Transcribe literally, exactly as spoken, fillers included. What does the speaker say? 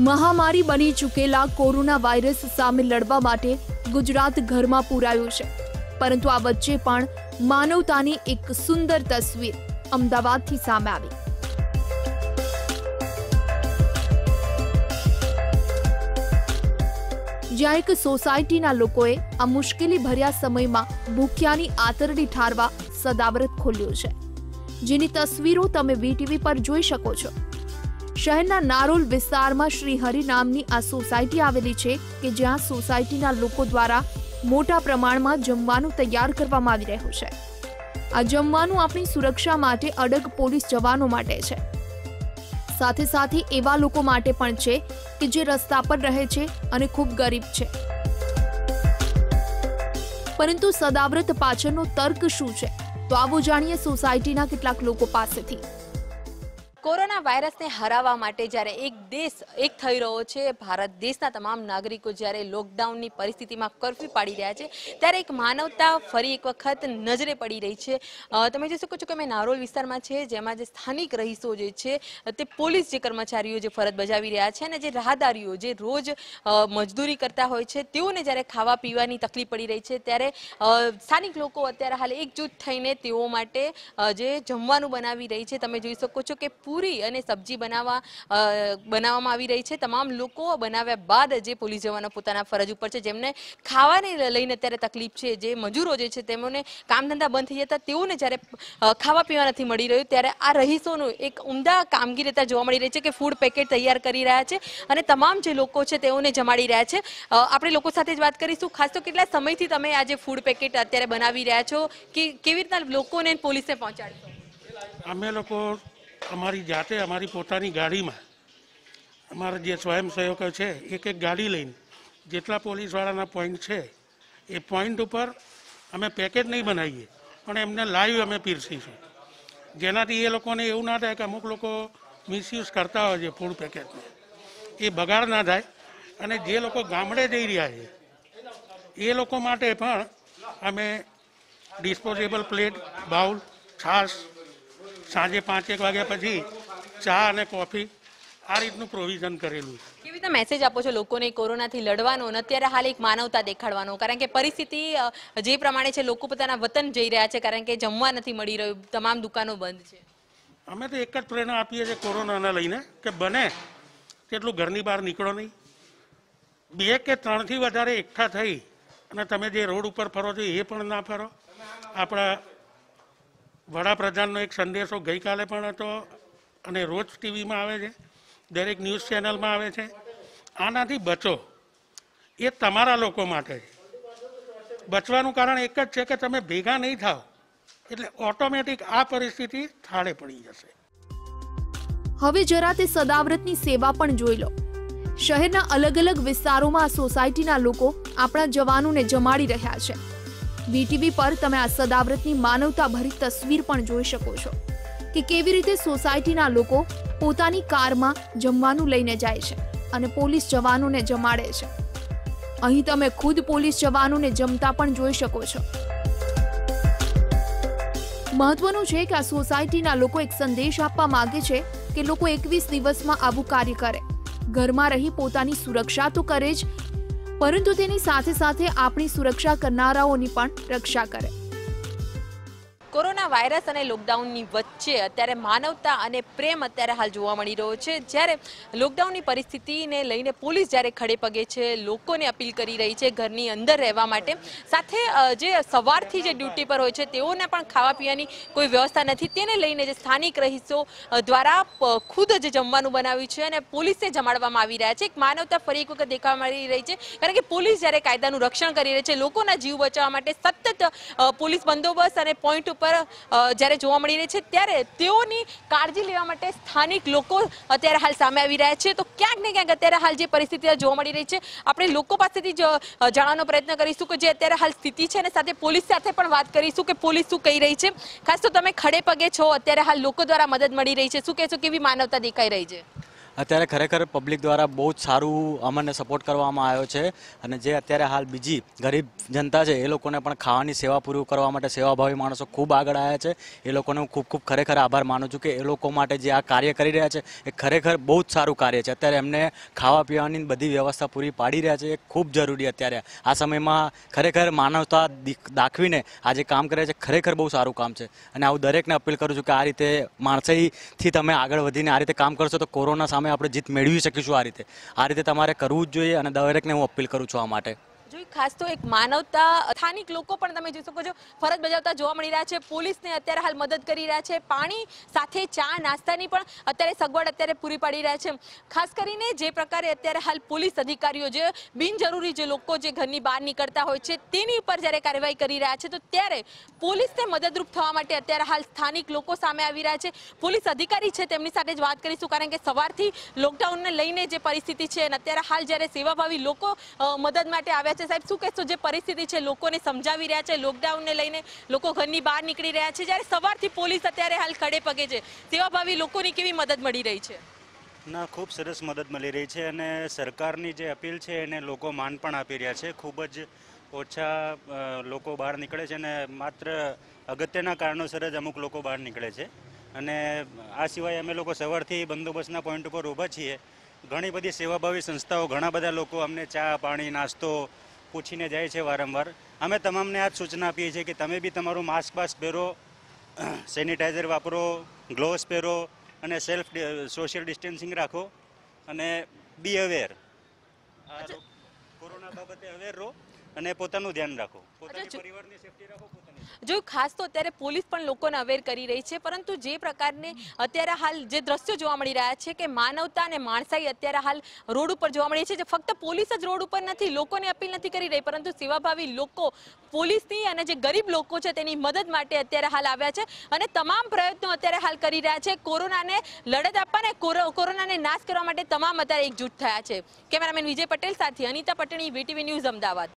महामारी बनी चूकेला corona virus सामे लड़वा माटे गुजरात घरमा पूरायुं छे, परंतु आ वच्चे पण मानवतानी एक सुंदर तस्वीर अमदावादथी सामे आवी। ज्यां एक सोसायटीना लोकोए आ मुश्केली भर्या समयमां भूख्यानी आतरडी ठारवा सदाव्रत खोल्यो छे, जेनी तस्वीरो तमे वीटीवी पर जोई शको छो। शहरना नारोल विस्तारमां श्रीहरि नामनी आ सोसायटी आवेली छे के ज्यां सोसायटीना लोको द्वारा मोटा प्रमाणमां जमवानुं तैयार करवामां आवी रह्युं छे। आ जमवानुं आपणी सुरक्षा माटे अडग पोलीस जवानो माटे छे, साथे साथे एवा लोको माटे पण छे के जे रस्ता पर रहे छे अने खूब गरीब छे। परंतु सदाव्रत पाछळनो तर्क शुं छे, तो आवो जाणीए सोसायटीना केटलाक लोको पासेथी। कोरोना वायरस ने हरावा माटे ज्यारे एक देश एक थई रह्यो छे, भारत देशना तमाम नागरिको ज्यारे लॉकडाउननी परिस्थितिमां कर्फ्यू पाड़ी रह्या छे, त्यारे एक मानवता फरी एक वखत नजरे पड़ी रही छे। तमे जोई शको छो के मैं नारोल विस्तारमां छे, जेमां जे स्थानिक रहीशो जे छे ते पोलीस जे कर्मचारीओ जे फरज बजावी रह्या छे अने जे राहदारीओ जे रोज मजदूरी करता होय छे तेओने ज्यारे खावा पीवानी तकलीफ पड़ी रही छे, त्यारे स्थानिक लोको अत्यारे हाल एकजूट थईने तेओ माटे जे जमवानुं बनावी रही छे। तमे जोई शको छो के पूरी अने सब्जी बनावा बनाववामां आवी रही छे। तमाम लोको बनाव्या बाद जे पोलीस जवानो पोताना फरज उपर छे, जेमने खावाने लईने अत्यारे तकलीफ छे, जे मजूरो जे छे तेमोने काम धंधा बंध थई जता तेओने ज्यारे खावा पीवा नथी मळी रह्युं, त्यारे आ रहीशोनुं एक उमदा कामगीरी त्यां जोवा मळी रही छे के फूड पेकेट तैयार करी रह्या छे अने तमाम जे लोको छे तेओने जमाड़ी रह्या छे। आपणे लोको साथे ज वात करीशुं। खास तो કેટલા સમયથી તમે આ જે ફૂડ પેકેટ અત્યારે બનાવી રહ્યા છો કે કેવી રીતના લોકોને પોલીસને પહોંચાડશો? અમે લોકો અમારી જાતે અમારી પોતાની ગાડીમાં અમારા જે સ્વયંસેવકો છે એક એક ગાડી લઈને જેટલા પોલીસવાળાના પોઈન્ટ છે એ પોઈન્ટ ઉપર અમે પેકેટ નહીં બનાવીએ પણ એમને લાઈવ અમે પીરસીશું, જેનાથી એ લોકોને એવું ના થાય કે અમુક લોકો મિસયુઝ કરતા હોય છે ફૂડ પેકેટને, એ બગાડ ના થાય। અને જે લોકો ગામડે જઈ રહ્યા છે એ લોકો માટે પણ અમે ડિસ્પોઝેબલ પ્લેટ, બાઉલ, છાશ, સાંજે પાંચ એક વાગ્યા પછી ચા અને કોફી આ રીતનું પ્રોવિઝન કરેલું છે। કેવી રીતે મેસેજ આપો છો લોકોને કોરોનાથી લડવાનો અને અત્યારે હાલ એક માનવતા દેખાડવાનો? કારણ કે પરિસ્થિતિ જે પ્રમાણે છે, લોકો પોતાના વતન જઈ રહ્યા છે કારણ કે જમવા નથી મળી રહ્યું, તમામ દુકાનો બંધ છે। અમે તો એક જ પ્રેરણા આપીએ છીએ કોરોનાને લઈને કે બને તેટલું ઘરની બહાર નીકળો નહીં। બે કે ત્રણથી વધારે એકઠા થઈ અને તમે જે રોડ ઉપર ફરો છો એ પણ ના ફરો। આપણા વડાપ્રધાનનો એક સંદેશો ગઈકાલે પણ હતો અને રોજ ટીવીમાં આવે છે, દરેક ન્યૂઝ ચેનલમાં આવે છે। આનાથી બચો, એ તમારા લોકો માટે છે। બચવાનું કારણ એક જ છે કે તમે ભેગા નહીં થાઓ એટલે ઓટોમેટિક આ પરિસ્થિતિ થાળે પડી જશે। હવે જરા તે સદાવ્રતની સેવા પણ જોઈ લો। શહેરના અલગ અલગ વિસ્તારોમાં આ સોસાયટીના લોકો આપણા જવાનોને જમાડી રહ્યા છે। વીટીવી પર તમે આ સદાવ્રતની માનવતા ભરી તસવીર પણ જોઈ શકો છો કે કેવી રીતે સોસાયટીના લોકો પોતાની કારમાં જમવાનું લઈને જાય છે અને પોલીસ જવાનોને જમાડે છે। અહીં તમે ખુદ પોલીસ જવાનોને જમતા પણ જોઈ શકો છો। મહત્વનું છે કે આ સોસાયટીના લોકો એક સંદેશ આપવા માંગે છે કે લોકો એકવીસ દિવસમાં આવું કાર્ય કરે, ઘરમાં રહી પોતાની સુરક્ષા તો કરે જ, પરંતુ તેની સાથે સાથે આપણી સુરક્ષા કરનારાઓની પણ રક્ષા કરે। કોરોના વાયરસ અને લોકડાઉનની વચ્ચે અત્યારે માનવતા અને પ્રેમ અત્યારે હાલ જોવા મળી રહ્યો છે। જ્યારે લોકડાઉનની પરિસ્થિતિને લઈને પોલીસ જ્યારે ખડે પગે છે, લોકોને અપીલ કરી રહી છે ઘરની અંદર રહેવા માટે, સાથે જે સવારથી જે ડ્યુટી પર હોય છે તેઓને પણ ખાવા પીવાની કોઈ વ્યવસ્થા નથી, તેને લઈને જે સ્થાનિક રહીશો દ્વારા ખુદ જ જમવાનું બનાવ્યું છે અને પોલીસને જમાડવામાં આવી રહ્યા છે। એક માનવતા ફરી એક વખત દેખાવા મળી રહી છે, કારણ કે પોલીસ જ્યારે કાયદાનું રક્ષણ કરી રહી છે, લોકોના જીવ બચાવવા માટે સતત પોલીસ બંદોબસ્ત અને પોઈન્ટ ઉપર જ્યારે જોવા મળી રહી છે, ત્યારે તેઓની કાળજી લેવા માટે સ્થાનિક લોકો અત્યારે હાલ સામે આવી રહ્યા છે। તો ક્યાંક ને ક્યાંક અત્યારે હાલ જે પરિસ્થિતિ જોવા મળી રહી છે, આપણે લોકો પાસેથી જ જાણવાનો પ્રયત્ન કરીશું કે જે અત્યારે હાલ સ્થિતિ છે અને સાથે પોલીસ સાથે પણ વાત કરીશું કે પોલીસ શું કહી રહી છે। ખાસ તો તમે ખડે પગે છો, અત્યારે હાલ લોકો દ્વારા મદદ મળી રહી છે, શું કહેશો, કેવી માનવતા દેખાઈ રહી છે? અત્યારે ખરેખર પબ્લિક દ્વારા બહુ જ સારું અમને સપોર્ટ કરવામાં આવ્યો છે અને જે અત્યારે હાલ બીજી ગરીબ જનતા છે એ લોકોને પણ ખાવાની સેવા પૂરી કરવા માટે સેવાભાવી માણસો ખૂબ આગળ આવ્યા છે. એ લોકોને હું ખૂબ ખૂબ ખરેખર આભાર માનું છું કે એ લોકો માટે જે આ કાર્ય કરી રહ્યા છે એ ખરેખર બહુ જ સારું કાર્ય છે. અત્યારે એમને ખાવા પીવાની બધી વ્યવસ્થા પૂરી પાડી રહ્યા છે એ ખૂબ જરૂરી અત્યારે આ સમયમાં ખરેખર માનવતા દાખવીને આ જે કામ કરે છે ખરેખર બહુ સારું કામ છે અને આવું દરેકને અપીલ કરું છું કે આ રીતે માણસાઈથી તમે આગળ વધીને આ રીતે કામ કરશો તો કોરોના સામે આપણે જીત મેળવી શકીશું. આ રીતે આ રીતે તમારે કરવું જ જોઈએ અને દરેકને હું અપીલ કરું છું આ માટે. જો ખાસ તો એક માનવતા સ્થાનિક લોકો પણ તમે જોઈ શકો છો ફરજ બજાવતા જોવા મળી રહ્યા છે. પોલીસને અત્યારે હાલ મદદ કરી રહ્યા છે. પાણી સાથે ચા નાસ્તાની પણ અત્યારે સગવડ અત્યારે પૂરી પાડી રહ્યા છે. ખાસ કરીને જે પ્રકારે અત્યારે હાલ પોલીસ અધિકારીઓ જે બિનજરૂરી જે લોકો જે ઘરની બહાર નીકળતા હોય છે તેની ઉપર જ્યારે કાર્યવાહી કરી રહ્યા છે તો ત્યારે પોલીસને મદદરૂપ થવા માટે અત્યારે હાલ સ્થાનિક લોકો સામે આવી રહ્યા છે. પોલીસ અધિકારી છે તેમની સાથે જ વાત કરીશું કારણ કે સવારથી લોકડાઉનને લઈને જે પરિસ્થિતિ છે અને અત્યારે હાલ જ્યારે સેવાભાવી લોકો મદદ માટે આવ્યા છે. સાહેબ શું કહેશો, જે પરિસ્થિતિ છે લોકોને સમજાવી રહ્યા છે, લોકડાઉનને લઈને લોકો ઘરની બહાર નીકળી રહ્યા છે, જ્યારે સવારથી પોલીસ અત્યારે હાલ ખડે પગે છે, સેવાભાવી લોકોની કેવી મદદ મળી રહી છે? ના, ખૂબ સરસ મદદ મળી રહી છે અને સરકારની જે અપીલ છે એને લોકો માન પણ આપી રહ્યા છે. ખૂબ જ ઓછા લોકો બહાર નીકળે છે અને માત્ર અગત્યના કારણોસર જ અમુક લોકો બહાર નીકળે છે અને આ સિવાય અમે લોકો સવારથી બંદોબસ્તના પોઈન્ટ ઉપર ઊભા છીએ. ઘણી બધી સેવાભાવી સંસ્થાઓ, ઘણા બધા લોકો અમને ચા પાણી નાસ્તો પૂછીને જાય છે વારંવાર. અમે તમામને આ જ સૂચના આપીએ છીએ કે તમે બી તમારું માસ્ક બાસ્ક પહેરો, સેનિટાઈઝર વાપરો, ગ્લોવ્સ પહેરો અને સેલ્ફ સોશિયલ ડિસ્ટન્સિંગ રાખો અને બી અવેર. કોરોના બાબતે અવેર રહો અને પોતાનું ધ્યાન રાખો, પોતાની પરિવારની સેફટી રાખો. જો ખાસ તો અત્યારે પોલીસ પણ લોકોને અવેર કરી રહી છે, પરંતુ જે પ્રકારને અત્યારે હાલ જે દ્રશ્યો જોવા મળી રહ્યા છે કે માનવતા અને માણસાઈ અત્યારે હાલ રોડ ઉપર જોવા મળી છે. જે ફક્ત પોલીસ જ રોડ ઉપર નથી, લોકોને અપીલ નથી કરી રહી, પરંતુ સેવાભાવી લોકો પોલીસની અને જે ગરીબ લોકો છે તેની મદદ માટે અત્યારે હાલ આવ્યા છે અને તમામ પ્રયત્નો અત્યારે હાલ કરી રહ્યા છે કોરોનાને લડત આપવા અને કોરોનાને નાશ કરવા માટે તમામ અત્યારે એકજૂટ થયા છે. કેમેરામેન વિજય પટેલ સાથે અનિતા પટણી, વીટીવી ન્યૂઝ, અમદાવાદ.